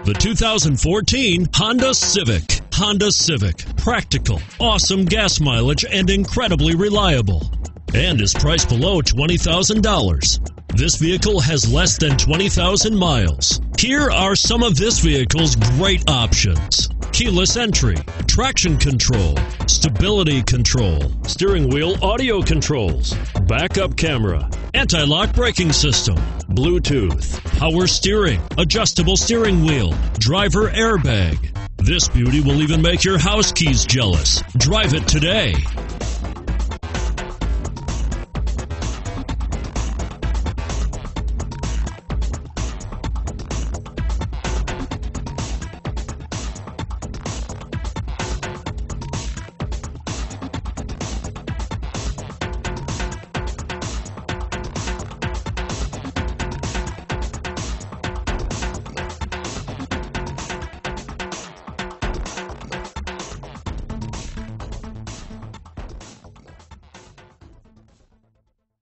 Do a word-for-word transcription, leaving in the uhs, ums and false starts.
The two thousand fourteen Honda Civic. Honda Civic. Practical, awesome gas mileage, and incredibly reliable. And is priced below twenty thousand dollars. This vehicle has less than twenty thousand miles. Here are some of this vehicle's great options: keyless entry, traction control, stability control, steering wheel audio controls, backup camera, anti-lock braking system, Bluetooth, power steering, adjustable steering wheel, driver airbag. This beauty will even make your house keys jealous. Drive it today.